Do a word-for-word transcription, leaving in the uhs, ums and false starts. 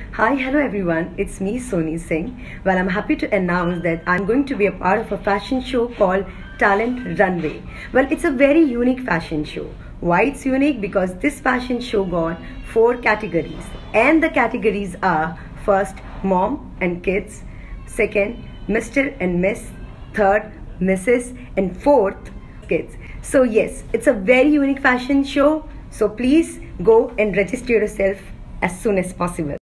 Hi, hello everyone. It's me, Soni Singh. Well, I'm happy to announce that I'm going to be a part of a fashion show called Talent Runway. Well, it's a very unique fashion show. Why it's unique? Because this fashion show got four categories, and the categories are: first, mom and kids; second, Mister and Miss; third, Missus; and fourth, kids. So yes, it's a very unique fashion show. So please go and register yourself as soon as possible.